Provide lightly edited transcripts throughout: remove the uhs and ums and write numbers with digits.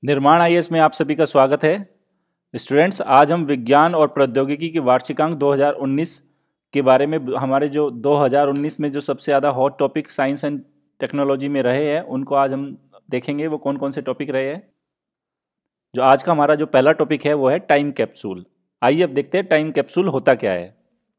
निर्माण आईएएस में आप सभी का स्वागत है। स्टूडेंट्स, आज हम विज्ञान और प्रौद्योगिकी की वार्षिकांक 2019 के बारे में हमारे जो 2019 में जो सबसे ज़्यादा hot topic science and technology में रहे हैं उनको आज हम देखेंगे। वो कौन कौन से टॉपिक रहे हैं। जो आज का हमारा जो पहला टॉपिक है वो है टाइम कैप्सूल। आइए अब देखते हैं टाइम कैप्सूल होता क्या है।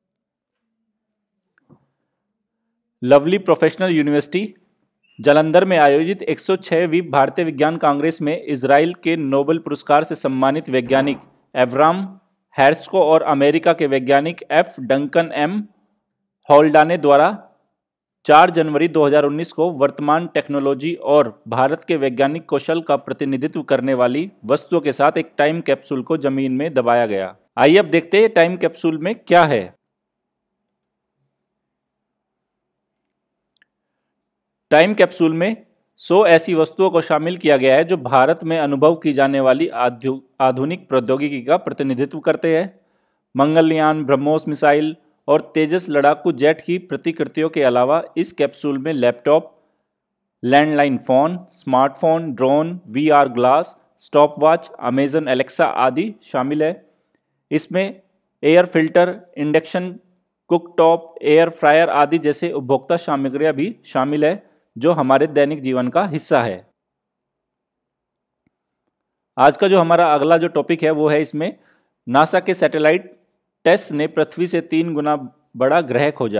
लवली प्रोफेशनल यूनिवर्सिटी जालंधर में आयोजित 106वीं भारतीय विज्ञान कांग्रेस में इजराइल के नोबेल पुरस्कार से सम्मानित वैज्ञानिक एवराम हैर्स्को और अमेरिका के वैज्ञानिक एफ डंकन एम हॉल्डाने द्वारा 4 जनवरी 2019 को वर्तमान टेक्नोलॉजी और भारत के वैज्ञानिक कौशल का प्रतिनिधित्व करने वाली वस्तुओं के साथ एक टाइम कैप्सूल को जमीन में दबाया गया। आइए अब देखते हैं टाइम कैप्सूल में क्या है। टाइम कैप्सूल में 100 ऐसी वस्तुओं को शामिल किया गया है जो भारत में अनुभव की जाने वाली आधुनिक प्रौद्योगिकी का प्रतिनिधित्व करते हैं। मंगलयान, ब्रह्मोस मिसाइल और तेजस लड़ाकू जेट की प्रतिकृतियों के अलावा इस कैप्सूल में laptop, landline phone, smartphone, drone, VR glass, stopwatch, Amazon Alexa आदि शामिल है। इसमें air filter, induction cooktop, air fryer आदि जैसे उपभोक्ता सामग्रियां भी शामिल है जो हमारे दैनिक जीवन का हिस्सा है। आज का जो हमारा अगला जो टॉपिक है वो है इसमें नासा के सैटेलाइट टेस ने पृथ्वी से 3 गुना बड़ा ग्रह खोजा।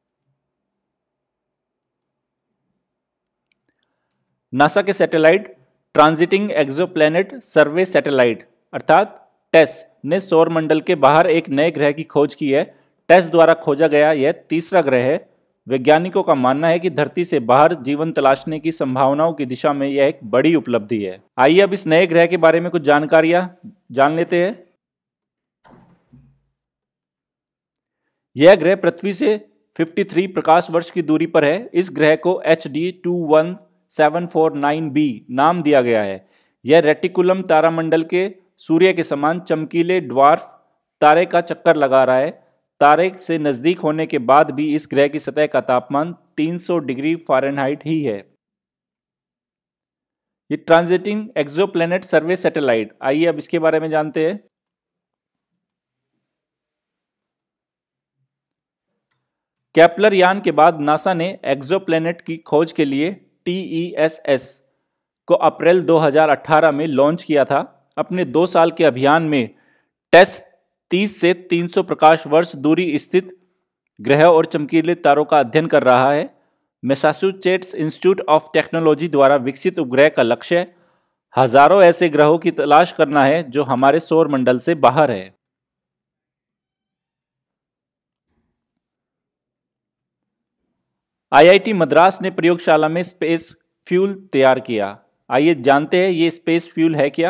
नासा के satellite transiting exoplanet survey satellite अर्थात टेस ने सौर मंडल के बाहर एक नए ग्रह की खोज की है। टेस द्वारा खोजा गया यह तीसरा ग्रह है। वैज्ञानिकों का मानना है कि धरती से बाहर जीवन तलाशने की संभावनाओं की दिशा में यह एक बड़ी उपलब्धि है। आइए अब इस नए ग्रह के बारे में कुछ जानकारियां जान लेते हैं। यह ग्रह पृथ्वी से 53 प्रकाश वर्ष की दूरी पर है। इस ग्रह को HD 21749b नाम दिया गया है। यह रेटिकुलम तारामंडल के सूर्य के समान चमकीले ड्वार्फ तारे का चक्कर लगा रहा है। तारे से नजदीक होने के बाद भी इस ग्रह की सतह का तापमान 300 डिग्री फ़ारेनहाइट ही है। ये ट्रांजिटिंग एक्सोप्लैनेट सर्वे सैटेलाइट, आइए अब इसके बारे में जानते हैं। केपलर यान के बाद नासा ने एक्सोप्लैनेट की खोज के लिए TESS को अप्रैल 2018 में लॉन्च किया था। अपने 2 साल के अभियान में टेस 30 से 300 प्रकाश वर्ष दूरी स्थित ग्रह और चमकीले तारों का अध्ययन कर रहा है। मैसाचुसेट्स इंस्टीट्यूट ऑफ टेक्नोलॉजी द्वारा विकसित उपग्रह का लक्ष्य हजारों ऐसे ग्रहों की तलाश करना है जो हमारे सौर मंडल से बाहर है। IIT मद्रास ने प्रयोगशाला में स्पेस फ्यूल तैयार किया। आइए जानते हैं ये स्पेस फ्यूल है क्या।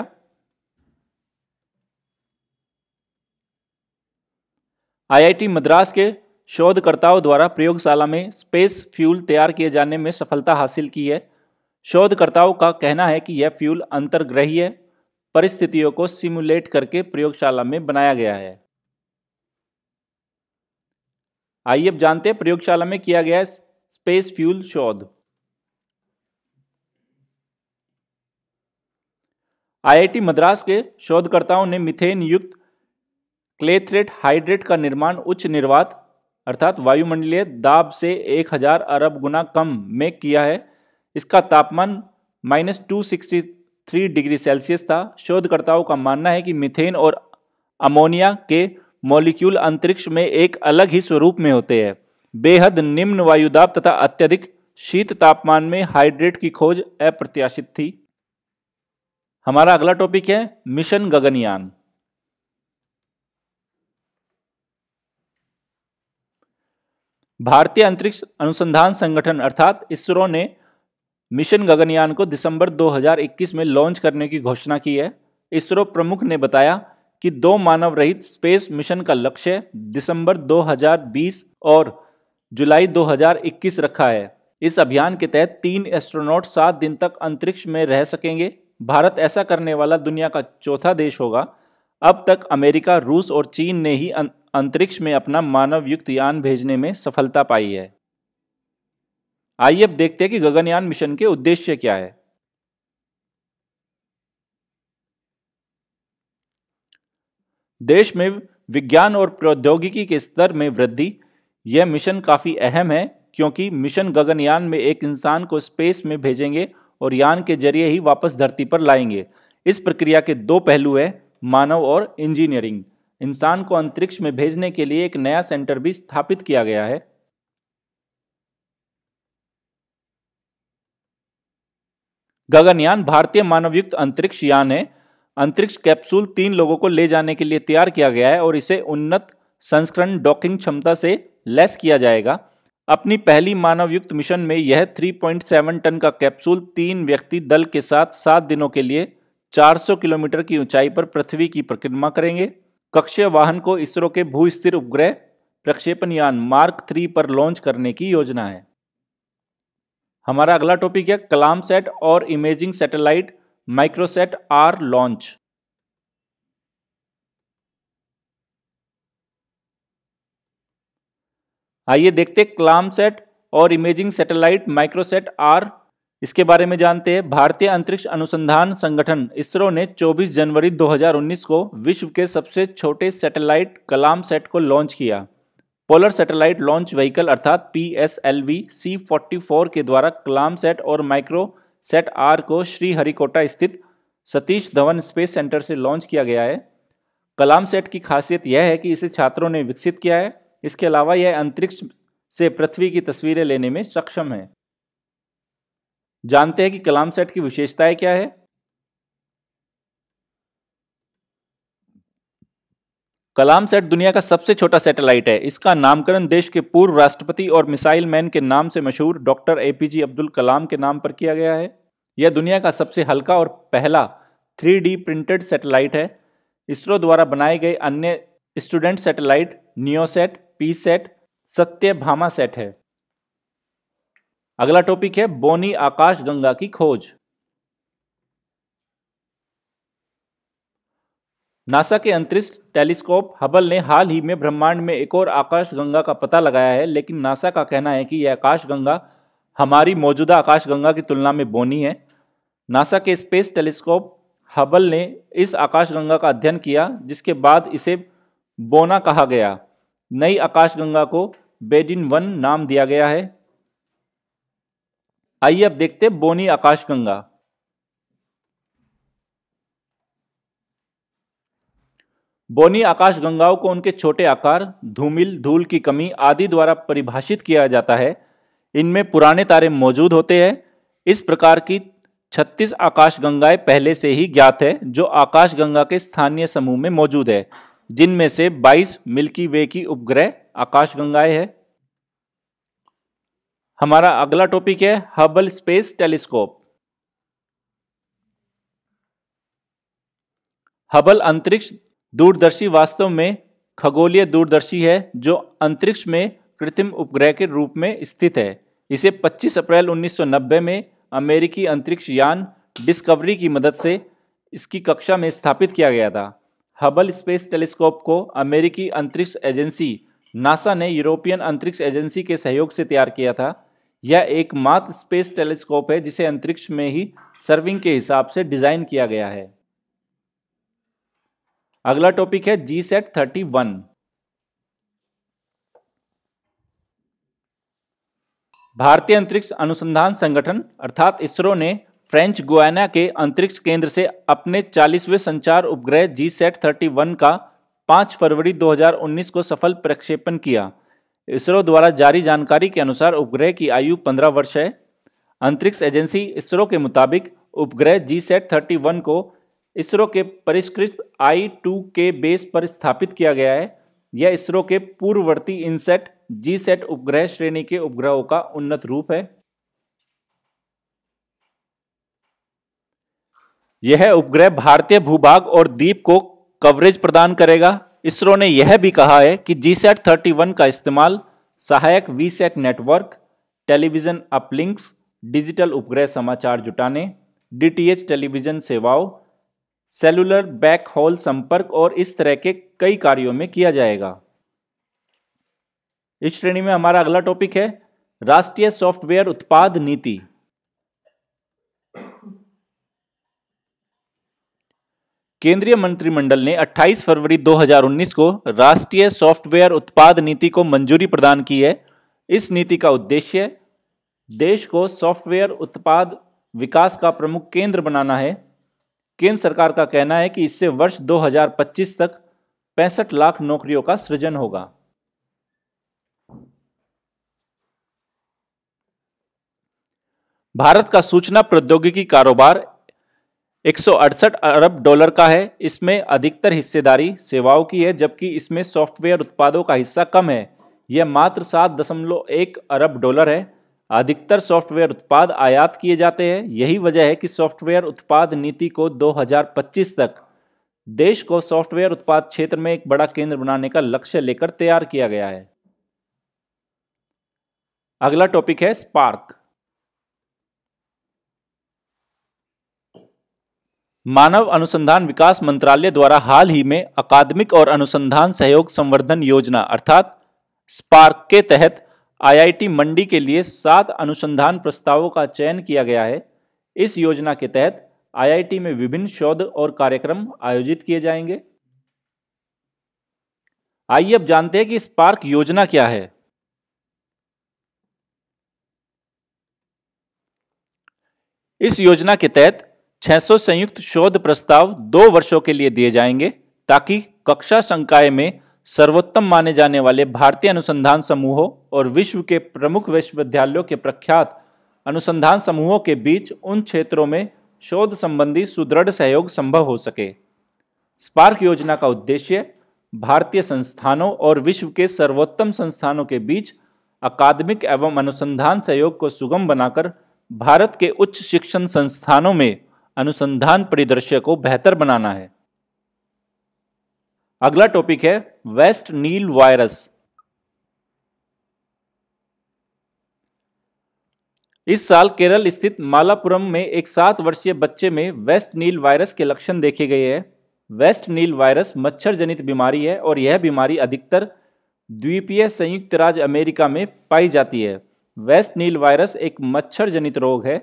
IIT मद्रास के शोधकर्ताओं द्वारा प्रयोगशाला में स्पेस फ्यूल तैयार किए जाने में सफलता हासिल की है। शोधकर्ताओं का कहना है कि यह फ्यूल अंतर्ग्रहीय परिस्थितियों को सिमुलेट करके प्रयोगशाला में बनाया गया है। आइए अब जानते हैं प्रयोगशाला में किया गया स्पेस फ्यूल शोध। IIT मद्रास के शोधकर्ताओं ने मीथेन युक्त क्लेथरेट हाइड्रेट का निर्माण उच्च निर्वात अर्थात वायुमंडलीय दाब से 1000 अरब गुना कम में किया है। इसका तापमान -263 डिग्री सेल्सियस था। शोधकर्ताओं का मानना है कि मीथेन और अमोनिया के मॉलिक्यूल अंतरिक्ष में एक अलग ही स्वरूप में होते हैं। बेहद निम्न वायुदाब तथा अत्यधिक शीत तापमान में हाइड्रेट की खोज अप्रत्याशित थी। हमारा अगला टॉपिक है मिशन गगनयान। भारतीय अंतरिक्ष अनुसंधान संगठन अर्थात इसरो ने मिशन गगनयान को दिसंबर 2021 में लॉन्च करने की घोषणा की है। इसरो प्रमुख ने बताया कि 2 मानव रहित स्पेस मिशन का लक्ष्य दिसंबर 2020 और जुलाई 2021 रखा है। इस अभियान के तहत 3 एस्ट्रोनॉट 7 दिन तक अंतरिक्ष में रह सकेंगे। भारत ऐसा करने वाला दुनिया का चौथा देश होगा। अब तक अमेरिका, रूस और चीन ने ही अंतरिक्ष में अपना मानव युक्त यान भेजने में सफलता पाई है। आइए अब देखते हैं कि गगनयान मिशन के उद्देश्य क्या है। देश में विज्ञान और प्रौद्योगिकी के स्तर में वृद्धि। यह मिशन काफ़ी अहम है क्योंकि मिशन गगनयान में एक इंसान को स्पेस में भेजेंगे और यान के जरिए ही वापस धरती पर लाएंगे। इस प्रक्रिया के दो पहलू हैं, मानव और इंजीनियरिंग। इंसान को अंतरिक्ष में भेजने के लिए एक नया सेंटर भी स्थापित किया गया है। गगनयान भारतीय मानवयुक्त अंतरिक्ष यान है। अंतरिक्ष कैप्सूल 3 लोगों को ले जाने के लिए तैयार किया गया है और इसे उन्नत संस्करण डॉकिंग क्षमता से लैस किया जाएगा। अपनी पहली मानवयुक्त मिशन में यह 3.7 टन का कैप्सूल 3 व्यक्ति दल के साथ 7 दिनों के लिए 400 किलोमीटर की ऊंचाई पर पृथ्वी की परिक्रमा करेंगे। कक्षीय वाहन को इसरो के भू स्थिर उपग्रह प्रक्षेपण यान मार्क 3 पर लॉन्च करने की योजना है। हमारा अगला टॉपिक है कलाम सेट और imaging satellite Microsat R launch. आइए देखते हैं कलाम सेट और इमेजिंग सैटेलाइट माइक्रोसैट आर, इसके बारे में जानते हैं। भारतीय अंतरिक्ष अनुसंधान संगठन इसरो ने 24 जनवरी 2019 को विश्व के सबसे छोटे सैटेलाइट कलाम सेट को लॉन्च किया। पोलर सैटेलाइट लॉन्च व्हीकल अर्थात PSLV C-44 के द्वारा कलाम सेट और माइक्रोसैट आर को श्रीहरिकोटा स्थित सतीश धवन स्पेस सेंटर से लॉन्च किया गया है। कलाम सेट की खासियत यह है कि इसे छात्रों ने विकसित किया है। इसके अलावा यह अंतरिक्ष से पृथ्वी की तस्वीरें लेने में सक्षम है। जानते हैं कि कलाम सेट की विशेषताएं क्या है। कलाम सेट दुनिया का सबसे छोटा सैटेलाइट है। इसका नामकरण देश के पूर्व राष्ट्रपति और मिसाइल मैन के नाम से मशहूर डॉक्टर APJ अब्दुल कलाम के नाम पर किया गया है। यह दुनिया का सबसे हल्का और पहला 3D प्रिंटेड सैटेलाइट है। इसरो द्वारा बनाए गए अन्य स्टूडेंट सैटेलाइट नियोसेट, पीसेट, सत्यभामा सेट है। अगला टॉपिक है बोनी आकाशगंगा की खोज। नासा के अंतरिक्ष टेलीस्कोप हबल ने हाल ही में ब्रह्मांड में एक और आकाशगंगा का पता लगाया है, लेकिन नासा का कहना है कि यह आकाशगंगा हमारी मौजूदा आकाशगंगा की तुलना में बोनी है। नासा के स्पेस टेलीस्कोप हबल ने इस आकाशगंगा का अध्ययन किया, जिसके बाद इसे बोना कहा गया। नई आकाशगंगा को बेडिन 1 नाम दिया गया है। आइए अब देखते हैं बोनी आकाशगंगा। बोनी आकाशगंगाओं को उनके छोटे आकार, धूमिल, धूल की कमी आदि द्वारा परिभाषित किया जाता है। इनमें पुराने तारे मौजूद होते हैं। इस प्रकार की 36 आकाशगंगाएं पहले से ही ज्ञात है, जो आकाशगंगा के स्थानीय समूह में मौजूद है, जिनमें से 22 मिल्की वे की उपग्रह आकाशगंगाएं हैं। हमारा अगला टॉपिक है हबल स्पेस टेलीस्कोप। हबल अंतरिक्ष दूरदर्शी वास्तव में खगोलीय दूरदर्शी है, जो अंतरिक्ष में कृत्रिम उपग्रह के रूप में स्थित है। इसे 25 अप्रैल 1990 में अमेरिकी अंतरिक्ष यान डिस्कवरी की मदद से इसकी कक्षा में स्थापित किया गया था। हबल स्पेस टेलीस्कोप को अमेरिकी अंतरिक्ष एजेंसी नासा ने यूरोपियन अंतरिक्ष एजेंसी के सहयोग से तैयार किया था। यह एकमात्र स्पेस टेलीस्कोप है जिसे अंतरिक्ष में ही सर्विंग के हिसाब से डिजाइन किया गया है। अगला टॉपिक है GSAT 31। भारतीय अंतरिक्ष अनुसंधान संगठन अर्थात इसरो ने फ्रेंच गुयाना के अंतरिक्ष केंद्र से अपने 40वें संचार उपग्रह GSAT 31 का 5 फरवरी 2019 को सफल प्रक्षेपण किया। इसरो द्वारा जारी जानकारी के अनुसार उपग्रह की आयु 15 वर्ष है। अंतरिक्ष एजेंसी इसरो के मुताबिक उपग्रह GSAT 31 को इसरो के परिष्कृत I-2K बेस पर स्थापित किया गया है। यह इसरो के पूर्ववर्ती इनसैट GSAT उपग्रह श्रेणी के उपग्रहों का उन्नत रूप है। यह उपग्रह भारतीय भूभाग और द्वीप को कवरेज प्रदान करेगा। इसरो ने यह भी कहा है कि GSAT 31 का इस्तेमाल सहायक VSAT network, television uplinks, digital उपग्रह समाचार जुटाने, DTH टेलीविजन सेवाओं, सेलुलर बैकहॉल संपर्क और इस तरह के कई कार्यों में किया जाएगा। इस श्रेणी में हमारा अगला टॉपिक है राष्ट्रीय सॉफ्टवेयर उत्पाद नीति। केंद्रीय मंत्रिमंडल ने 28 फरवरी 2019 को राष्ट्रीय सॉफ्टवेयर उत्पाद नीति को मंजूरी प्रदान की है। इस नीति का उद्देश्य देश को सॉफ्टवेयर उत्पाद विकास का प्रमुख केंद्र बनाना है। केंद्र सरकार का कहना है कि इससे वर्ष 2025 तक 65 लाख नौकरियों का सृजन होगा। भारत का सूचना प्रौद्योगिकी कारोबार 168 अरब डॉलर का है। इसमें अधिकतर हिस्सेदारी सेवाओं की है, जबकि इसमें सॉफ्टवेयर उत्पादों का हिस्सा कम है। यह मात्र 7.1 अरब डॉलर है। अधिकतर सॉफ्टवेयर उत्पाद आयात किए जाते हैं। यही वजह है कि सॉफ्टवेयर उत्पाद नीति को 2025 तक देश को सॉफ्टवेयर उत्पाद क्षेत्र में एक बड़ा केंद्र बनाने का लक्ष्य लेकर तैयार किया गया है। अगला टॉपिक है स्पार्क। मानव अनुसंधान विकास मंत्रालय द्वारा हाल ही में अकादमिक और अनुसंधान सहयोग संवर्धन योजना अर्थात स्पार्क के तहत आईआईटी मंडी के लिए 7 अनुसंधान प्रस्तावों का चयन किया गया है। इस योजना के तहत आईआईटी में विभिन्न शोध और कार्यक्रम आयोजित किए जाएंगे। आइए अब जानते हैं कि स्पार्क योजना क्या है। इस योजना के तहत 600 संयुक्त शोध प्रस्ताव 2 वर्षों के लिए दिए जाएंगे, ताकि कक्षा संकाय में सर्वोत्तम माने जाने वाले भारतीय अनुसंधान समूहों और विश्व के प्रमुख विश्वविद्यालयों के प्रख्यात अनुसंधान समूहों के बीच उन क्षेत्रों में शोध संबंधी सुदृढ़ सहयोग संभव हो सके। स्पार्क योजना का उद्देश्य भारतीय संस्थानों और विश्व के सर्वोत्तम संस्थानों के बीच अकादमिक एवं अनुसंधान सहयोग को सुगम बनाकर भारत के उच्च शिक्षण संस्थानों में अनुसंधान परिदृश्य को बेहतर बनाना है। अगला टॉपिक है वेस्ट नील वायरस। इस साल केरल स्थित मालापुरम में एक 7 वर्षीय बच्चे में वेस्ट नील वायरस के लक्षण देखे गए हैं। वेस्ट नील वायरस मच्छर जनित बीमारी है और यह बीमारी अधिकतर द्वीपीय संयुक्त राज्य अमेरिका में पाई जाती है। वेस्ट नील वायरस एक मच्छर जनित रोग है।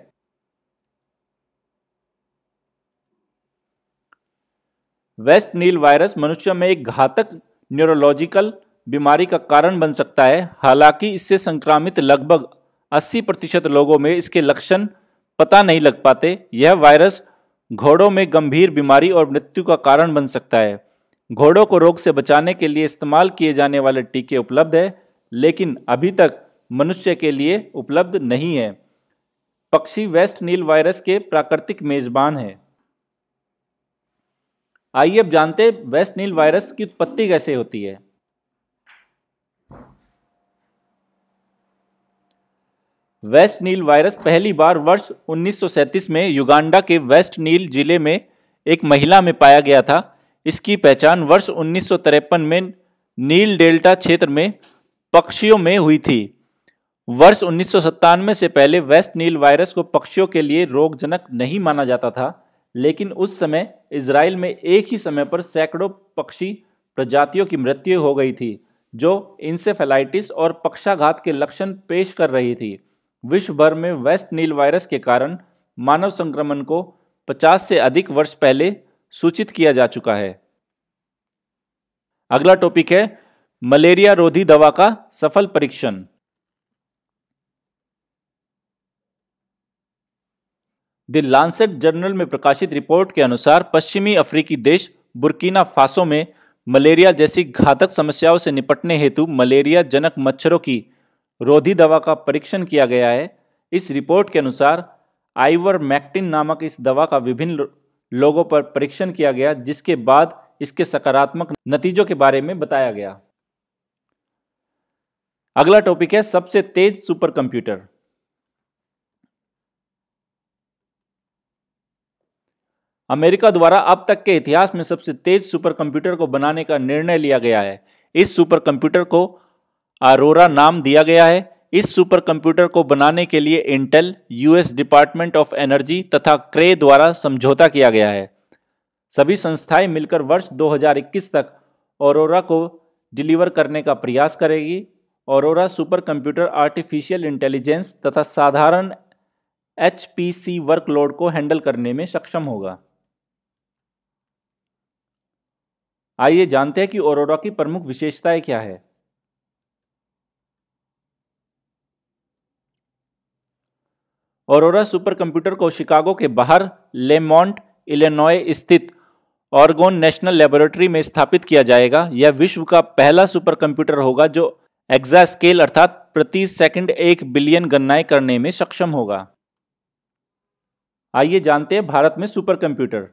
वेस्ट नील वायरस मनुष्य में एक घातक न्यूरोलॉजिकल बीमारी का कारण बन सकता है। हालांकि इससे संक्रमित लगभग 80% लोगों में इसके लक्षण पता नहीं लग पाते। यह वायरस घोड़ों में गंभीर बीमारी और मृत्यु का कारण बन सकता है। घोड़ों को रोग से बचाने के लिए इस्तेमाल किए जाने वाले टीके उपलब्ध है, लेकिन अभी तक मनुष्य के लिए उपलब्ध नहीं है। पक्षी वेस्ट नील वायरस के प्राकृतिक मेजबान हैं। आइए अब जानते हैं वेस्ट नील वायरस की उत्पत्ति कैसे होती है। वेस्ट नील वायरस पहली बार वर्ष 1937 में युगांडा के वेस्ट नील जिले में एक महिला में पाया गया था। इसकी पहचान वर्ष 1953 में नील डेल्टा क्षेत्र में पक्षियों में हुई थी। वर्ष 1997 से पहले वेस्ट नील वायरस को पक्षियों के लिए रोगजनक नहीं माना जाता था, लेकिन उस समय इजराइल में एक ही समय पर सैकड़ों पक्षी प्रजातियों की मृत्यु हो गई थी, जो इंसेफेलाइटिस और पक्षाघात के लक्षण पेश कर रही थी। विश्व भर में वेस्ट नील वायरस के कारण मानव संक्रमण को 50 से अधिक वर्ष पहले सूचित किया जा चुका है। अगला टॉपिक है मलेरिया रोधी दवा का सफल परीक्षण। द लांसेट जर्नल में प्रकाशित रिपोर्ट के अनुसार पश्चिमी अफ्रीकी देश बुर्किना फासो में मलेरिया जैसी घातक समस्याओं से निपटने हेतु मलेरिया जनक मच्छरों की रोधी दवा का परीक्षण किया गया है। इस रिपोर्ट के अनुसार आइवरमेक्टिन नामक इस दवा का विभिन्न लोगों पर परीक्षण किया गया, जिसके बाद इसके सकारात्मक नतीजों के बारे में बताया गया। अगला टॉपिक है सबसे तेज सुपर कंप्यूटर। अमेरिका द्वारा अब तक के इतिहास में सबसे तेज सुपर कंप्यूटर को बनाने का निर्णय लिया गया है। इस सुपर कंप्यूटर को अरोरा नाम दिया गया है। इस सुपर कंप्यूटर को बनाने के लिए Intel, US department of energy तथा क्रे द्वारा समझौता किया गया है। सभी संस्थाएं मिलकर वर्ष 2021 तक अरोरा को डिलीवर करने का प्रयास करेगी। Aurora super computer artificial intelligence तथा साधारण एचपीसी वर्कलोड को हैंडल करने में सक्षम होगा। आइए जानते हैं कि ऑरोरा की प्रमुख विशेषताएं क्या है। ऑरोरा सुपर कंप्यूटर को शिकागो के बाहर लेमॉन्ट, इलिनॉय स्थित ऑर्गन नेशनल लेबोरेटरी में स्थापित किया जाएगा। यह विश्व का पहला सुपर कंप्यूटर होगा जो एक्सास्केल अर्थात प्रति सेकंड 1 बिलियन गणनाएं करने में सक्षम होगा। आइए जानते हैं भारत में सुपर कंप्यूटर।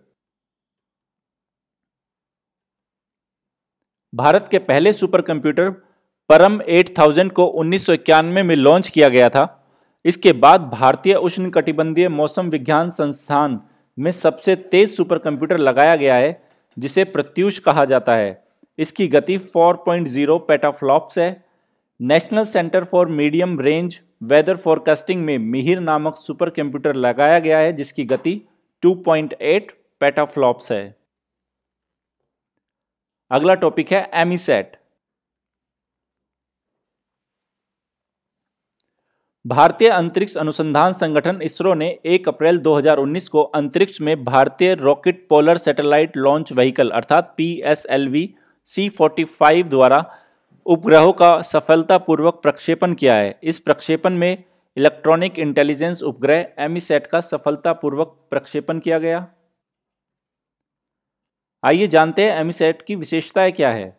भारत के पहले सुपर कंप्यूटर परम 8000 को 1991 में लॉन्च किया गया था। इसके बाद भारतीय उष्णकटिबंधीय मौसम विज्ञान संस्थान में सबसे तेज सुपर कंप्यूटर लगाया गया है, जिसे प्रत्यूष कहा जाता है। इसकी गति 4.0 पेटाफ्लॉप्स है। National centre for medium range weather forecasting में मिहिर नामक सुपर कंप्यूटर लगाया गया है, जिसकी गति 2.8 पेटाफ्लॉप्स है। अगला टॉपिक है एमीसैट। भारतीय अंतरिक्ष अनुसंधान संगठन इसरो ने 1 अप्रैल 2019 को अंतरिक्ष में भारतीय rocket polar satellite launch vehicle अर्थात PSLV C-45 द्वारा उपग्रहों का सफलतापूर्वक प्रक्षेपण किया है। इस प्रक्षेपण में इलेक्ट्रॉनिक इंटेलिजेंस उपग्रह एमीसैट का सफलतापूर्वक प्रक्षेपण किया गया। आइए जानते हैं एमीसैट की विशेषताएं क्या है।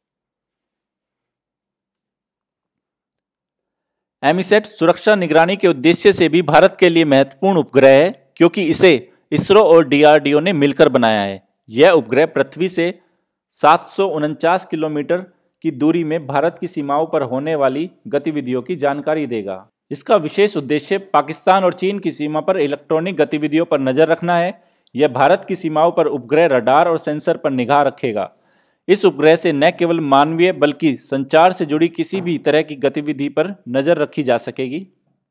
एमीसैट सुरक्षा निगरानी के उद्देश्य से भी भारत के लिए महत्वपूर्ण उपग्रह है, क्योंकि इसे इसरो और DRDO ने मिलकर बनाया है। यह उपग्रह पृथ्वी से 749 किलोमीटर की दूरी में भारत की सीमाओं पर होने वाली गतिविधियों की जानकारी देगा। इसका विशेष उद्देश्य पाकिस्तान और चीन की सीमा पर इलेक्ट्रॉनिक गतिविधियों पर नजर रखना है। यह भारत की सीमाओं पर उपग्रह रडार और सेंसर पर निगाह रखेगा। इस उपग्रह से न केवल मानवीय बल्कि संचार से जुड़ी किसी भी तरह की गतिविधि पर नजर रखी जा सकेगी।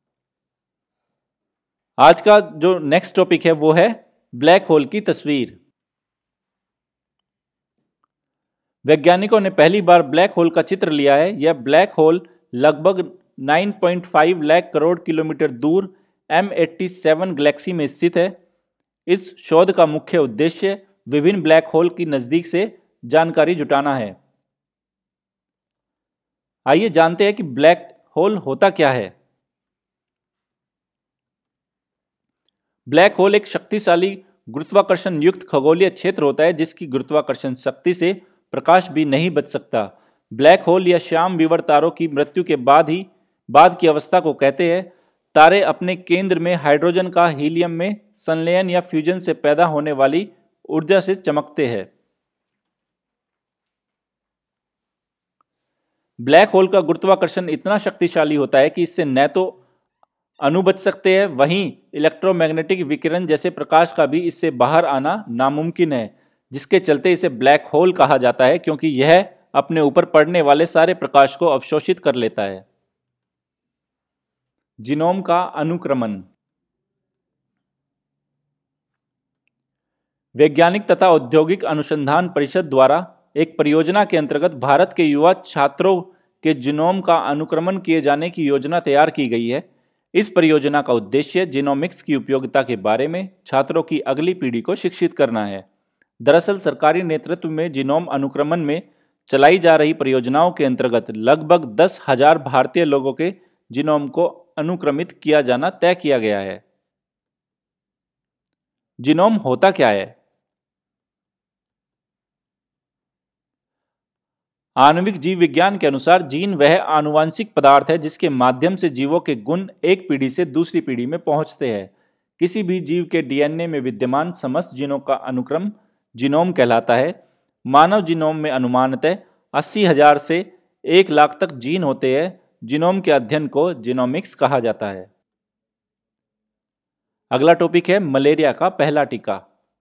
आज का जो नेक्स्ट टॉपिक है वो है ब्लैक होल की तस्वीर। वैज्ञानिकों ने पहली बार ब्लैक होल का चित्र लिया है। यह ब्लैक होल लगभग 9.5 लाख करोड़ किलोमीटर दूर M87 गैलेक्सी में स्थित है। इस शोध का मुख्य उद्देश्य विभिन्न ब्लैक होल की नजदीक से जानकारी जुटाना है। आइए जानते हैं कि ब्लैक होल होता क्या है। ब्लैक होल एक शक्तिशाली गुरुत्वाकर्षण युक्त खगोलीय क्षेत्र होता है, जिसकी गुरुत्वाकर्षण शक्ति से प्रकाश भी नहीं बच सकता। ब्लैक होल या श्याम विवर तारों की मृत्यु के बाद की अवस्था को कहते हैं। तारे अपने केंद्र में हाइड्रोजन का हीलियम में संलयन या फ्यूजन से पैदा होने वाली ऊर्जा से चमकते हैं। ब्लैक होल का गुरुत्वाकर्षण इतना शक्तिशाली होता है कि इससे न तो अणु बच सकते हैं, वहीं इलेक्ट्रोमैग्नेटिक विकिरण जैसे प्रकाश का भी इससे बाहर आना नामुमकिन है, जिसके चलते इसे ब्लैक होल कहा जाता है, क्योंकि यह अपने ऊपर पड़ने वाले सारे प्रकाश को अवशोषित कर लेता है। जीनोम का अनुक्रमण। वैज्ञानिक तथा औद्योगिक अनुसंधान परिषद द्वारा एक परियोजना के अंतर्गत भारत के युवा छात्रों के जीनोम का अनुक्रमण किए जाने की योजना तैयार की गई है। इस परियोजना का उद्देश्य जीनोमिक्स की उपयोगिता के बारे में छात्रों की अगली पीढ़ी को शिक्षित करना है। दरअसल सरकारी नेतृत्व में जीनोम अनुक्रमण में चलाई जा रही परियोजनाओं के अंतर्गत लगभग 10,000 भारतीय लोगों के जीनोम को अनुक्रमित किया जाना तय किया गया है। जीनोम होता क्या है? आणविक जीव विज्ञान के अनुसार जीन वह आनुवांशिक पदार्थ है जिसके माध्यम से जीवों के गुण एक पीढ़ी से दूसरी पीढ़ी में पहुंचते हैं। किसी भी जीव के DNA में विद्यमान समस्त जीनों का अनुक्रम जीनोम कहलाता है। मानव जीनोम में अनुमानतः 80,000 से 1 लाख तक जीन होते हैं। जीनोम के अध्ययन को जीनोमिक्स कहा जाता है। अगला टॉपिक है मलेरिया का पहला टीका।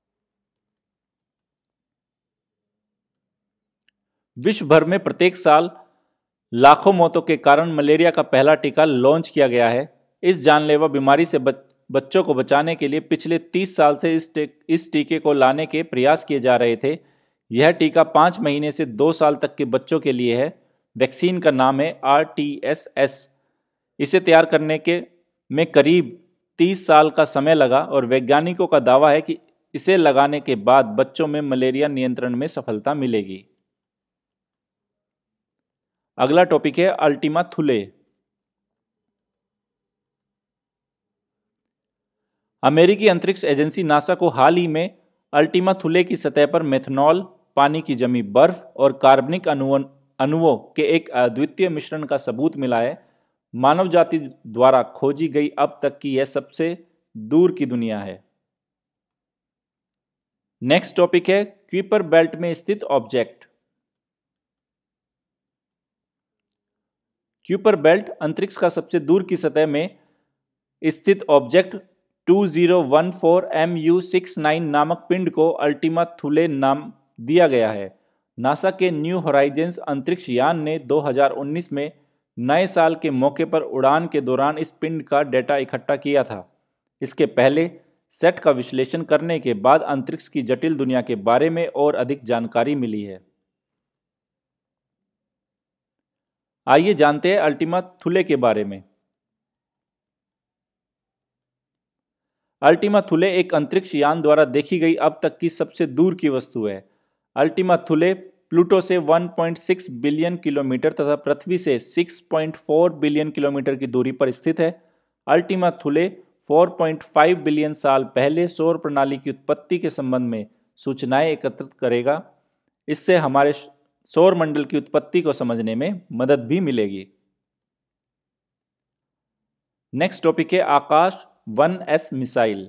विश्व भर में प्रत्येक साल लाखों मौतों के कारण मलेरिया का पहला टीका लॉन्च किया गया है। इस जानलेवा बीमारी से बच्चों को बचाने के लिए पिछले 30 साल से इस टीके को लाने के प्रयास किए जा रहे थे। यह टीका 5 महीने से 2 साल तक के बच्चों के लिए है। वैक्सीन का नाम है RTS। इसे तैयार करने में करीब 30 साल का समय लगा और वैज्ञानिकों का दावा है कि इसे लगाने के बाद बच्चों में मलेरिया नियंत्रण में सफलता मिलेगी। अगला टॉपिक है अल्टीमा थुले। अमेरिकी अंतरिक्ष एजेंसी नासा को हाल ही में अल्टीमा थुले की सतह पर मेथनॉल, पानी की जमी बर्फ और कार्बनिक अणुओं के एक अद्वितीय मिश्रण का सबूत मिला है। मानव जाति द्वारा खोजी गई अब तक की यह सबसे दूर की दुनिया है। नेक्स्ट टॉपिक है क्यूपर बेल्ट में स्थित ऑब्जेक्ट। क्यूपर बेल्ट अंतरिक्ष का सबसे दूर की सतह में स्थित ऑब्जेक्ट 2014 MU69 नामक पिंड को अल्टीमा थुले नाम दिया गया है। नासा के न्यू होराइजेंस अंतरिक्ष यान ने 2019 में नए साल के मौके पर उड़ान के दौरान इस पिंड का डेटा इकट्ठा किया था। इसके पहले सेट का विश्लेषण करने के बाद अंतरिक्ष की जटिल दुनिया के बारे में और अधिक जानकारी मिली है। आइए जानते हैं अल्टीमा थुले के बारे में। अल्टीमा थुले एक अंतरिक्ष यान द्वारा देखी गई अब तक की सबसे दूर की वस्तु है। अल्टीमा थुले प्लूटो से 1.6 बिलियन किलोमीटर तथा पृथ्वी से 6.4 बिलियन किलोमीटर की दूरी पर स्थित है। अल्टीमा थुले 4.5 बिलियन साल पहले सौर प्रणाली की उत्पत्ति के संबंध में सूचनाएं एकत्रित करेगा। इससे हमारे सौर मंडल की उत्पत्ति को समझने में मदद भी मिलेगी। नेक्स्ट टॉपिक है आकाश 1S मिसाइल।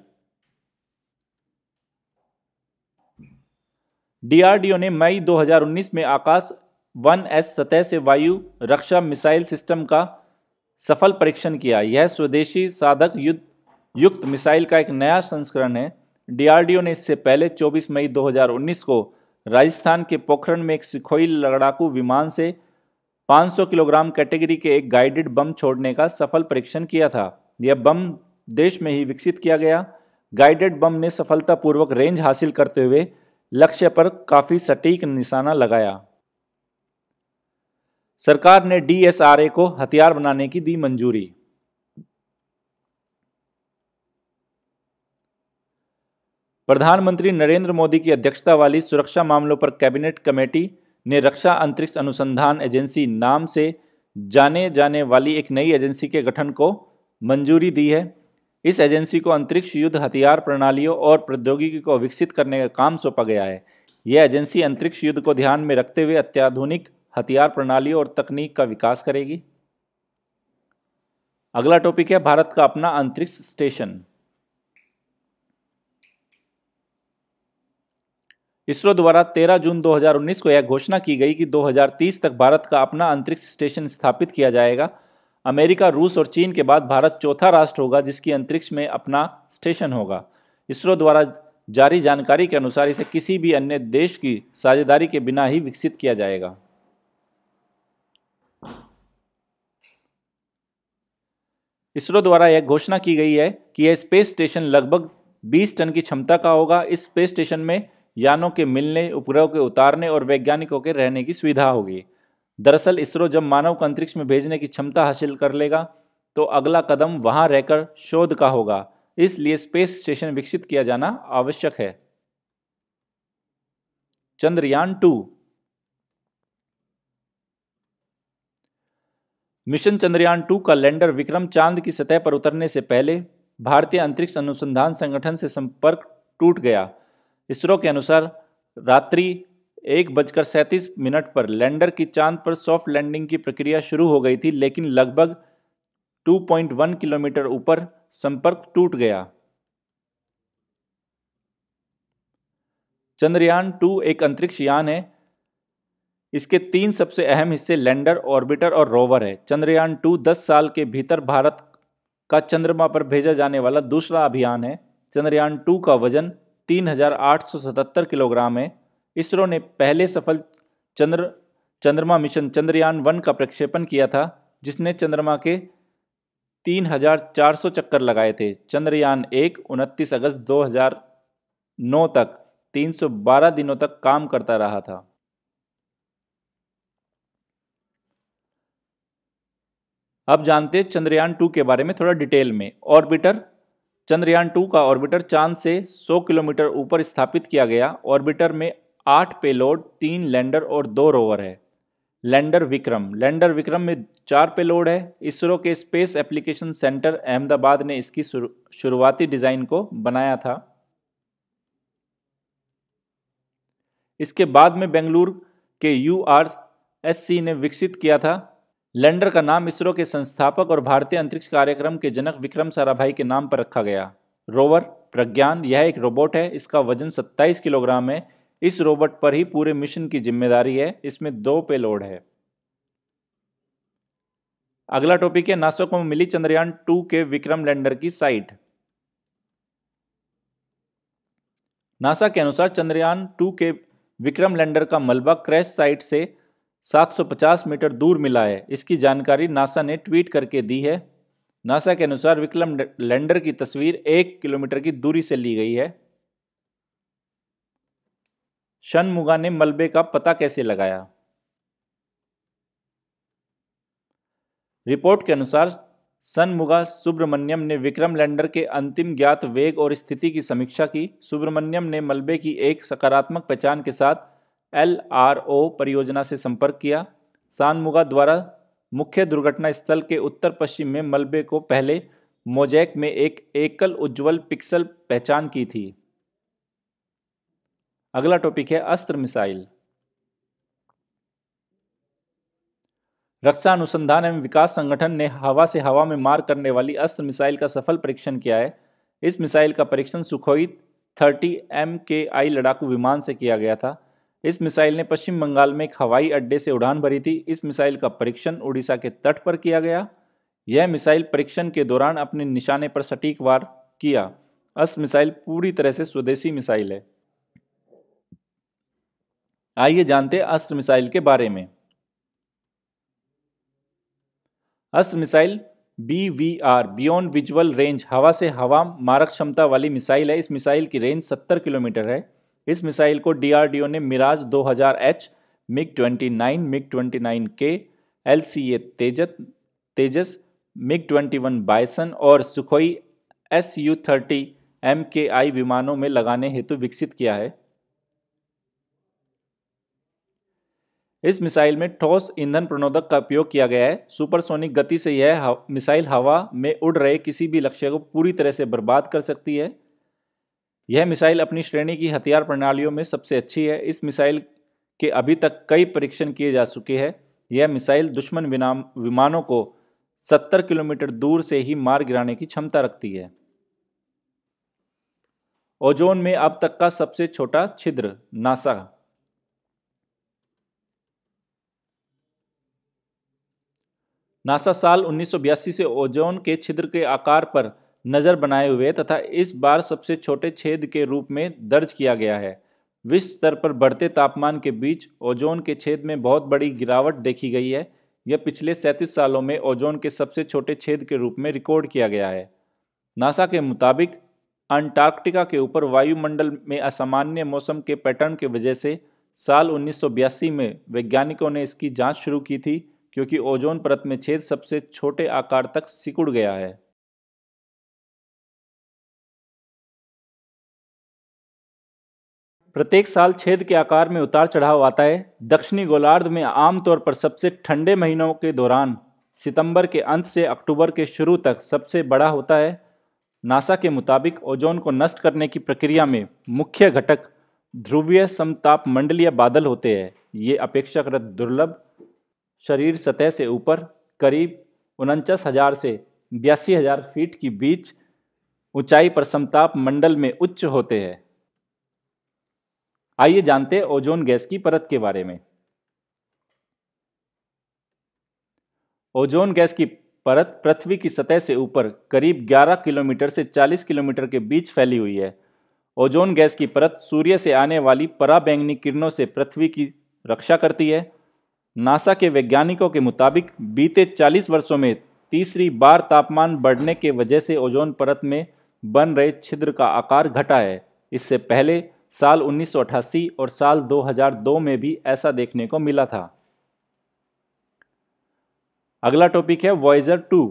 डीआरडीओ ने मई 2019 में आकाश 1S सतह से वायु रक्षा मिसाइल सिस्टम का सफल परीक्षण किया। यह स्वदेशी साधक युक्त मिसाइल का एक नया संस्करण है। डीआरडीओ ने इससे पहले 24 मई 2019 को राजस्थान के पोखरण में एक सुखोई लड़ाकू विमान से 500 किलोग्राम कैटेगरी के एक गाइडेड बम छोड़ने का सफल परीक्षण किया था। यह बम देश में ही विकसित किया गया। गाइडेड बम ने सफलतापूर्वक रेंज हासिल करते हुए लक्ष्य पर काफी सटीक निशाना लगाया। सरकार ने डीएसआरए को हथियार बनाने की दी मंजूरी। प्रधानमंत्री नरेंद्र मोदी की अध्यक्षता वाली सुरक्षा मामलों पर कैबिनेट कमेटी ने रक्षा अंतरिक्ष अनुसंधान एजेंसी नाम से जाने जाने वाली एक नई एजेंसी के गठन को मंजूरी दी है। इस एजेंसी को अंतरिक्ष युद्ध हथियार प्रणालियों और प्रौद्योगिकी को विकसित करने का काम सौंपा गया है। यह एजेंसी अंतरिक्ष युद्ध को ध्यान में रखते हुए अत्याधुनिक हथियार प्रणालियों और तकनीक का विकास करेगी। अगला टॉपिक है भारत का अपना अंतरिक्ष स्टेशन। इसरो द्वारा 13 जून 2019 को यह घोषणा की गई कि 2030 तक भारत का अपना अंतरिक्ष स्टेशन स्थापित किया जाएगा। अमेरिका, रूस और चीन के बाद भारत चौथा राष्ट्र होगा जिसकी अंतरिक्ष में अपना स्टेशन होगा। इसरो द्वारा जारी जानकारी के अनुसार इसे किसी भी अन्य देश की साझेदारी के बिना ही विकसित किया जाएगा। इसरो द्वारा यह घोषणा की गई है कि यह स्पेस स्टेशन लगभग 20 टन की क्षमता का होगा। इस स्पेस स्टेशन में यानों के मिलने, उपग्रहों के उतारने और वैज्ञानिकों के रहने की सुविधा होगी। दरअसल इसरो जब मानव को अंतरिक्ष में भेजने की क्षमता हासिल कर लेगा तो अगला कदम वहां रहकर शोध का होगा। इसलिए स्पेस स्टेशन विकसित किया जाना आवश्यक है। चंद्रयान 2। मिशन चंद्रयान 2 का लैंडर विक्रम चांद की सतह पर उतरने से पहले भारतीय अंतरिक्ष अनुसंधान संगठन से संपर्क टूट गया। इसरो के अनुसार रात्रि 1:37 पर लैंडर की चांद पर सॉफ्ट लैंडिंग की प्रक्रिया शुरू हो गई थी, लेकिन लगभग 2.1 किलोमीटर ऊपर संपर्क टूट गया। चंद्रयान 2 एक अंतरिक्ष यान है। इसके 3 सबसे अहम हिस्से लैंडर, ऑर्बिटर और रोवर है। चंद्रयान 2 10 साल के भीतर भारत का चंद्रमा पर भेजा जाने वाला दूसरा अभियान है। चंद्रयान 2 का वजन 3877 किलोग्राम है। इसरो ने पहले सफल चंद्रमा मिशन चंद्रयान 1 का प्रक्षेपण किया था, जिसने चंद्रमा के 3400 चक्कर लगाए थे। चंद्रयान 1 29 अगस्त 2009 तक 312 दिनों तक काम करता रहा था। अब जानते हैं चंद्रयान 2 के बारे में थोड़ा डिटेल में। ऑर्बिटर। चंद्रयान 2 का ऑर्बिटर चांद से 100 किलोमीटर ऊपर स्थापित किया गया। ऑर्बिटर में 8 पेलोड, 3 लैंडर और 2 रोवर है। लैंडर विक्रम में 4 पेलोड है। इसरो के स्पेस एप्लीकेशन सेंटर अहमदाबाद ने इसकी शुरुआती डिजाइन को बनाया था। इसके बाद में बेंगलुरु के URSC ने विकसित किया था। लैंडर का नाम इसरो के संस्थापक और भारतीय अंतरिक्ष कार्यक्रम के जनक विक्रम साराभाई के नाम पर रखा गया। रोवर प्रज्ञान, यह एक रोबोट है। इसका वजन 27 किलोग्राम है। इस रोबोट पर ही पूरे मिशन की जिम्मेदारी है। इसमें 2 पेलोड है। अगला टॉपिक है नासा को मिली चंद्रयान 2 के विक्रम लैंडर की साइट। नासा के अनुसार चंद्रयान 2 के विक्रम लैंडर का मलबा क्रैश साइट से 750 मीटर दूर मिला है। इसकी जानकारी नासा ने ट्वीट करके दी है। नासा के अनुसार विक्रम लैंडर की तस्वीर 1 किलोमीटर की दूरी से ली गई है। शनमुगा ने मलबे का पता कैसे लगाया? रिपोर्ट के अनुसार शनमुगा सुब्रमण्यम ने विक्रम लैंडर के अंतिम ज्ञात वेग और स्थिति की समीक्षा की। सुब्रमण्यम ने मलबे की एक सकारात्मक पहचान के साथ LRO परियोजना से संपर्क किया। शनमुगा द्वारा मुख्य दुर्घटना स्थल के उत्तर पश्चिम में मलबे को पहले मोजैक में एक एकल उज्ज्वल पिक्सल पहचान की थी। अगला टॉपिक है अस्त्र मिसाइल। रक्षा अनुसंधान एवं विकास संगठन ने हवा से हवा में मार करने वाली अस्त्र मिसाइल का सफल परीक्षण किया है। इस मिसाइल का परीक्षण सुखोई 30 MKI लड़ाकू विमान से किया गया था। इस मिसाइल ने पश्चिम बंगाल में एक हवाई अड्डे से उड़ान भरी थी। इस मिसाइल का परीक्षण उड़ीसा के तट पर किया गया। यह मिसाइल परीक्षण के दौरान अपने निशाने पर सटीक वार किया। अस्त्र मिसाइल पूरी तरह से स्वदेशी मिसाइल है। आइए जानते हैं अस्त्र मिसाइल के बारे में। Astra missile BVR beyond visual range हवा से हवा मारक क्षमता वाली मिसाइल है। इस मिसाइल की रेंज 70 किलोमीटर है। इस मिसाइल को DRDO ने Mirage 2000H, MiG-29, MiG-29K, LCA Tejas, MiG-21 Bison और सुखोई Su-30 MKI विमानों में लगाने हेतु विकसित किया है। इस मिसाइल में ठोस ईंधन प्रणोदक का उपयोग किया गया है। सुपरसोनिक गति से यह मिसाइल हवा में उड़ रहे किसी भी लक्ष्य को पूरी तरह से बर्बाद कर सकती है। यह मिसाइल अपनी श्रेणी की हथियार प्रणालियों में सबसे अच्छी है। इस मिसाइल के अभी तक कई परीक्षण किए जा चुके हैं। यह मिसाइल दुश्मन विमानों को 70 किलोमीटर दूर से ही मार गिराने की क्षमता रखती है। ओजोन में अब तक का सबसे छोटा छिद्र। नासा साल 1982 से ओजोन के छिद्र के आकार पर नज़र बनाए हुए तथा इस बार सबसे छोटे छेद के रूप में दर्ज किया गया है। विश्व स्तर पर बढ़ते तापमान के बीच ओजोन के छेद में बहुत बड़ी गिरावट देखी गई है। यह पिछले 37 सालों में ओजोन के सबसे छोटे छेद के रूप में रिकॉर्ड किया गया है। नासा के मुताबिक अंटार्कटिका के ऊपर वायुमंडल में असामान्य मौसम के पैटर्न की वजह से साल 1982 में वैज्ञानिकों ने इसकी जांच शुरू की थी, क्योंकि ओजोन परत में छेद सबसे छोटे आकार तक सिकुड़ गया है। प्रत्येक साल छेद के आकार में उतार चढ़ाव आता है। दक्षिणी गोलार्ध में आमतौर पर सबसे ठंडे महीनों के दौरान सितंबर के अंत से अक्टूबर के शुरू तक सबसे बड़ा होता है। नासा के मुताबिक ओजोन को नष्ट करने की प्रक्रिया में मुख्य घटक ध्रुवीय समतापमंडलीय बादल होते हैं। ये अपेक्षाकृत दुर्लभ, शरीर सतह से ऊपर करीब 49,000 से 82,000 फीट की बीच ऊंचाई पर समताप मंडल में उच्च होते हैं। आइए जानते हैं ओजोन गैस की परत के बारे में। ओजोन गैस की परत पृथ्वी की सतह से ऊपर करीब 11 किलोमीटर से 40 किलोमीटर के बीच फैली हुई है। ओजोन गैस की परत सूर्य से आने वाली पराबैंगनी किरणों से पृथ्वी की रक्षा करती है। नासा के वैज्ञानिकों के मुताबिक बीते 40 वर्षों में तीसरी बार तापमान बढ़ने के वजह से ओजोन परत में बन रहे छिद्र का आकार घटा है। इससे पहले साल 1988 और साल 2002 में भी ऐसा देखने को मिला था। अगला टॉपिक है वॉयेजर 2।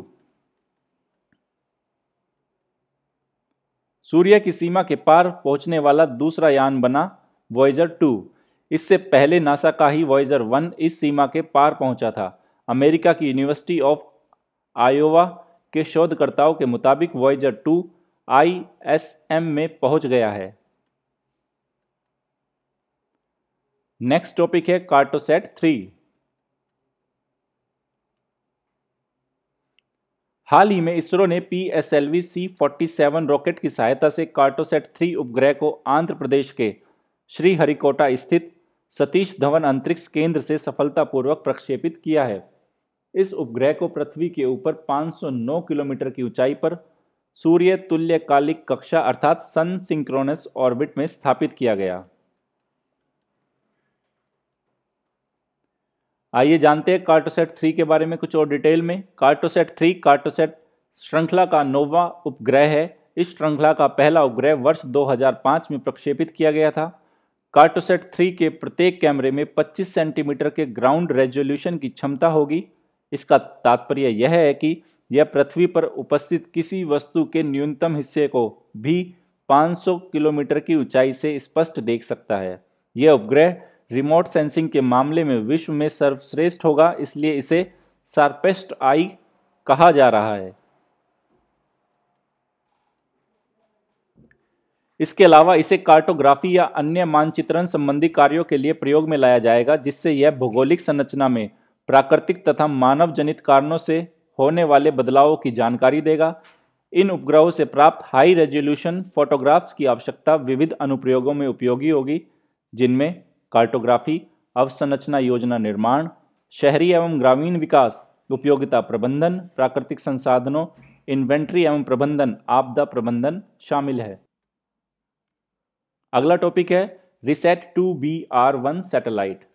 सूर्य की सीमा के पार पहुंचने वाला दूसरा यान बना वॉयेजर 2। इससे पहले नासा का ही वॉयेजर 1 इस सीमा के पार पहुंचा था। अमेरिका की यूनिवर्सिटी ऑफ आयोवा के शोधकर्ताओं के मुताबिक वॉयेजर 2 ISM में पहुंच गया है। नेक्स्ट टॉपिक है कार्टोसैट 3। हाल ही में इसरो ने PSLV C-47 रॉकेट की सहायता से कार्टोसैट 3 उपग्रह को आंध्र प्रदेश के श्रीहरिकोटा स्थित सतीश धवन अंतरिक्ष केंद्र से सफलतापूर्वक प्रक्षेपित किया है। इस उपग्रह को पृथ्वी के ऊपर 509 किलोमीटर की ऊंचाई पर सूर्य तुल्यकालिक कक्षा अर्थात सन सिंक्रोनस ऑर्बिट में स्थापित किया गया। आइए जानते हैं कार्टोसैट 3 के बारे में कुछ और डिटेल में। कार्टोसैट 3 कार्टोसैट श्रृंखला का 9वां उपग्रह है। इस श्रृंखला का पहला उपग्रह वर्ष 2005 में प्रक्षेपित किया गया था। कार्टोसैट 3 के प्रत्येक कैमरे में 25 सेंटीमीटर के ग्राउंड रेजोल्यूशन की क्षमता होगी। इसका तात्पर्य यह है कि यह पृथ्वी पर उपस्थित किसी वस्तु के न्यूनतम हिस्से को भी 500 किलोमीटर की ऊंचाई से स्पष्ट देख सकता है। यह उपग्रह रिमोट सेंसिंग के मामले में विश्व में सर्वश्रेष्ठ होगा, इसलिए इसे शार्पेस्ट आई कहा जा रहा है। इसके अलावा इसे कार्टोग्राफी या अन्य मानचित्रण संबंधी कार्यों के लिए प्रयोग में लाया जाएगा, जिससे यह भौगोलिक संरचना में प्राकृतिक तथा मानव जनित कारणों से होने वाले बदलावों की जानकारी देगा। इन उपग्रहों से प्राप्त हाई रेजोल्यूशन फोटोग्राफ्स की आवश्यकता विविध अनुप्रयोगों में उपयोगी होगी, जिनमें कार्टोग्राफी, अवसंरचना योजना निर्माण, शहरी एवं ग्रामीण विकास, उपयोगिता प्रबंधन, प्राकृतिक संसाधनों, इन्वेंट्री एवं प्रबंधन, आपदा प्रबंधन शामिल है। अगला टॉपिक है रिसेट 2BR1 सैटेलाइट।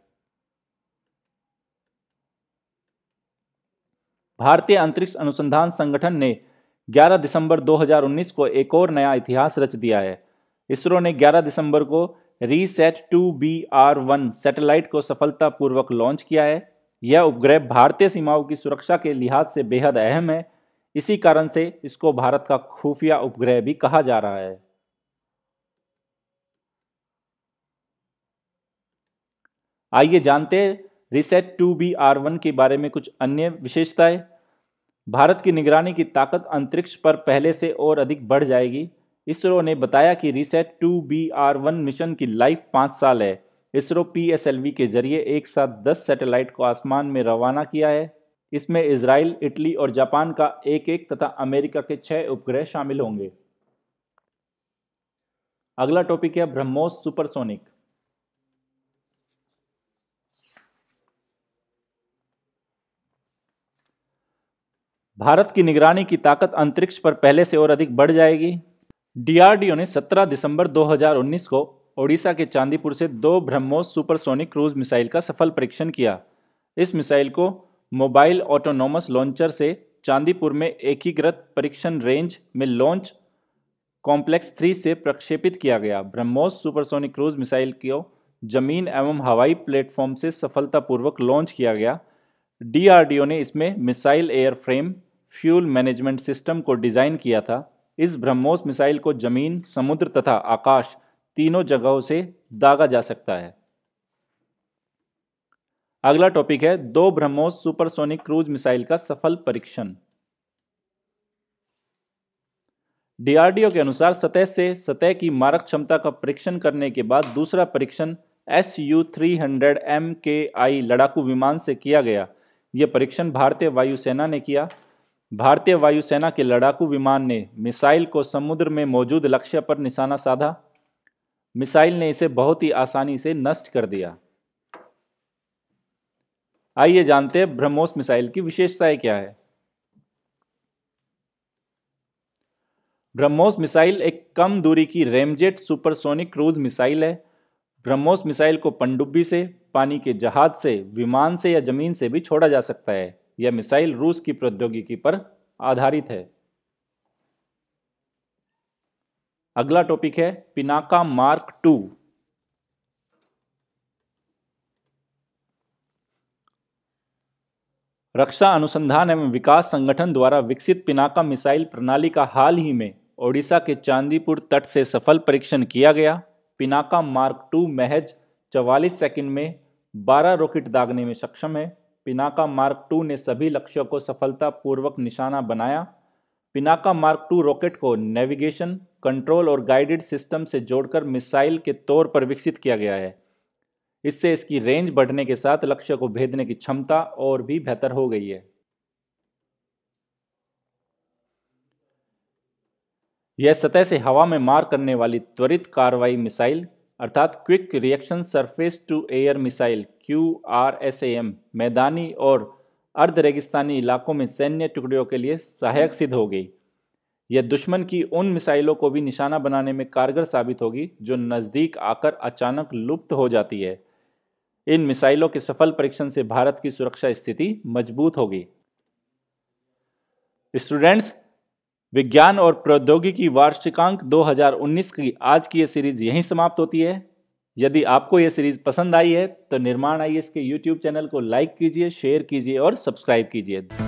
भारतीय अंतरिक्ष अनुसंधान संगठन ने 11 दिसंबर 2019 को एक और नया इतिहास रच दिया है। इसरो ने 11 दिसंबर को रीसेट 2BR1 सैटेलाइट को सफलतापूर्वक लॉन्च किया है। यह उपग्रह भारतीय सीमाओं की सुरक्षा के लिहाज से बेहद अहम है। इसी कारण से इसको भारत का खुफिया उपग्रह भी कहा जा रहा है। आइए जानते हैं रीसेट 2BR1 के बारे में कुछ अन्य विशेषताएं। भारत की निगरानी की ताकत अंतरिक्ष पर पहले से और अधिक बढ़ जाएगी। इसरो ने बताया कि रीसेट 2BR1 मिशन की लाइफ 5 साल है। इसरो PSLV के जरिए एक साथ 10 सैटेलाइट को आसमान में रवाना किया है। इसमें इजराइल, इटली और जापान का एक तथा अमेरिका के 6 उपग्रह शामिल होंगे। अगला टॉपिक है ब्रह्मोस सुपरसोनिक। भारत की निगरानी की ताकत अंतरिक्ष पर पहले से और अधिक बढ़ जाएगी। DRDO ने 17 दिसंबर 2019 को ओडिशा के चांदीपुर से 2 ब्रह्मोस सुपरसोनिक क्रूज मिसाइल का सफल परीक्षण किया। इस मिसाइल को मोबाइल ऑटोनोमस लॉन्चर से चांदीपुर में एकीकृत परीक्षण रेंज में लॉन्च कॉम्प्लेक्स 3 से प्रक्षेपित किया गया। ब्रह्मोस सुपरसोनिक क्रूज मिसाइल को जमीन एवं हवाई प्लेटफॉर्म से सफलतापूर्वक लॉन्च किया गया। DRDO ने इसमें missile airframe, fuel management system को डिजाइन किया था। इस ब्रह्मोस मिसाइल को जमीन, समुद्र तथा आकाश तीनों जगहों से दागा जा सकता है। अगला टॉपिक है 2 ब्रह्मोस सुपरसोनिक क्रूज मिसाइल का सफल परीक्षण। DRDO के अनुसार सतह से सतह की मारक क्षमता का परीक्षण करने के बाद दूसरा परीक्षण Su-300 MKI लड़ाकू विमान से किया गया। यह परीक्षण भारतीय वायुसेना ने किया। भारतीय वायुसेना के लड़ाकू विमान ने मिसाइल को समुद्र में मौजूद लक्ष्य पर निशाना साधा। मिसाइल ने इसे बहुत ही आसानी से नष्ट कर दिया। आइए जानते हैं ब्रह्मोस मिसाइल की विशेषताएं क्या है। ब्रह्मोस मिसाइल एक कम दूरी की रैमजेट सुपरसोनिक क्रूज मिसाइल है। ब्रह्मोस मिसाइल को पनडुब्बी से, पानी के जहाज से, विमान से या जमीन से भी छोड़ा जा सकता है। यह मिसाइल रूस की प्रौद्योगिकी पर आधारित है। अगला टॉपिक है पिनाका मार्क 2। रक्षा अनुसंधान एवं विकास संगठन द्वारा विकसित पिनाका मिसाइल प्रणाली का हाल ही में ओडिशा के चांदीपुर तट से सफल परीक्षण किया गया। पिनाका मार्क 2 महज 44 सेकंड में 12 रॉकेट दागने में सक्षम है। पिनाका मार्क 2 ने सभी लक्ष्यों को सफलतापूर्वक निशाना बनाया। पिनाका मार्क 2 रॉकेट को नेविगेशन, कंट्रोल और गाइडेड सिस्टम से जोड़कर मिसाइल के तौर पर विकसित किया गया है। इससे इसकी रेंज बढ़ने के साथ लक्ष्य को भेदने की क्षमता और भी बेहतर हो गई है। यह सतह से हवा में मार करने वाली त्वरित कार्रवाई मिसाइल अर्थात quick reaction surface to air missile QRSAM मैदानी और अर्ध रेगिस्तानी इलाकों में सैन्य टुकड़ियों के लिए सहायक सिद्ध हो गई। यह दुश्मन की उन मिसाइलों को भी निशाना बनाने में कारगर साबित होगी जो नज़दीक आकर अचानक लुप्त हो जाती है। इन मिसाइलों के सफल परीक्षण से भारत की सुरक्षा स्थिति मजबूत होगी। स्टूडेंट्स, विज्ञान और प्रौद्योगिकी वार्षिकांक 2019 की आज की ये सीरीज यहीं समाप्त होती है। यदि आपको ये सीरीज पसंद आई है तो निर्माण IAS के YouTube चैनल को लाइक कीजिए, शेयर कीजिए और सब्सक्राइब कीजिए।